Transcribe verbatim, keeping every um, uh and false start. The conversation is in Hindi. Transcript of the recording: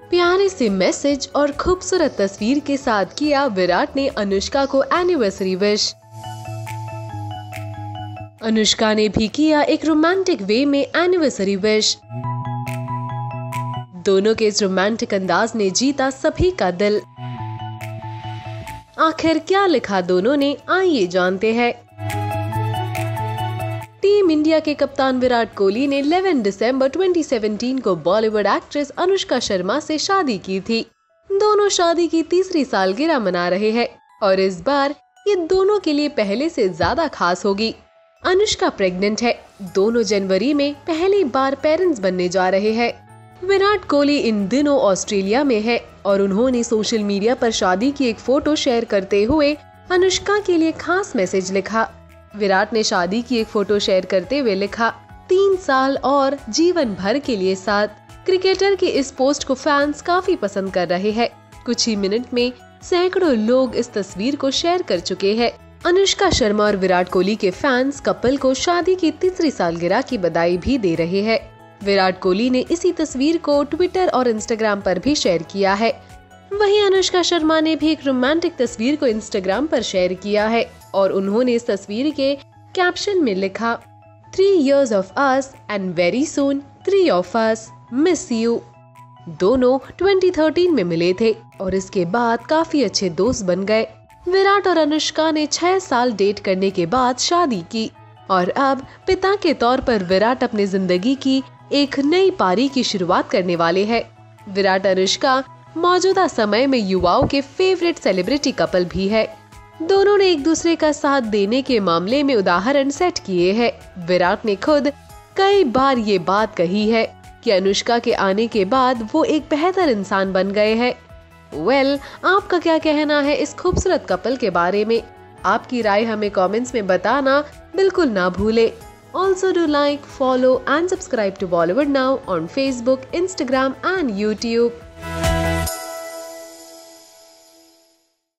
प्यारे से मैसेज और खूबसूरत तस्वीर के साथ किया विराट ने अनुष्का को एनिवर्सरी विश। अनुष्का ने भी किया एक रोमांटिक वे में एनिवर्सरी विश। दोनों के इस रोमांटिक अंदाज ने जीता सभी का दिल। आखिर क्या लिखा दोनों ने, आइए जानते हैं। टीम इंडिया के कप्तान विराट कोहली ने ग्यारह दिसंबर दो हज़ार सत्रह को बॉलीवुड एक्ट्रेस अनुष्का शर्मा से शादी की थी। दोनों शादी की तीसरी सालगिरह मना रहे हैं और इस बार ये दोनों के लिए पहले से ज्यादा खास होगी। अनुष्का प्रेग्नेंट है। दोनों जनवरी में पहली बार पेरेंट्स बनने जा रहे हैं। विराट कोहली इन दिनों ऑस्ट्रेलिया में है और उन्होंने सोशल मीडिया पर शादी की एक फोटो शेयर करते हुए अनुष्का के लिए खास मैसेज लिखा। विराट ने शादी की एक फोटो शेयर करते हुए लिखा, तीन साल और जीवन भर के लिए साथ। क्रिकेटर की इस पोस्ट को फैंस काफी पसंद कर रहे हैं। कुछ ही मिनट में सैकड़ों लोग इस तस्वीर को शेयर कर चुके हैं। अनुष्का शर्मा और विराट कोहली के फैंस कपल को शादी की तीसरी सालगिरह की बधाई भी दे रहे हैं। विराट कोहली ने इसी तस्वीर को ट्विटर और इंस्टाग्राम पर भी शेयर किया है। वहीं अनुष्का शर्मा ने भी एक रोमांटिक तस्वीर को इंस्टाग्राम पर शेयर किया है और उन्होंने इस तस्वीर के कैप्शन में लिखा, three years of us and very soon three of us, miss you. दोनों दो हज़ार तेरह में मिले थे और इसके बाद काफी अच्छे दोस्त बन गए। विराट और अनुष्का ने छह साल डेट करने के बाद शादी की और अब पिता के तौर पर विराट अपनी जिंदगी की एक नई पारी की शुरुआत करने वाले हैं। विराट अनुष्का मौजूदा समय में युवाओं के फेवरेट सेलिब्रिटी कपल भी है। दोनों ने एक दूसरे का साथ देने के मामले में उदाहरण सेट किए हैं। विराट ने खुद कई बार ये बात कही है कि अनुष्का के आने के बाद वो एक बेहतर इंसान बन गए हैं। वेल, आपका क्या कहना है इस खूबसूरत कपल के बारे में? आपकी राय हमें कमेंट्स में बताना बिल्कुल ना भूले। Also do like, follow and subscribe to Bollywood Now on Facebook, Instagram and YouTube.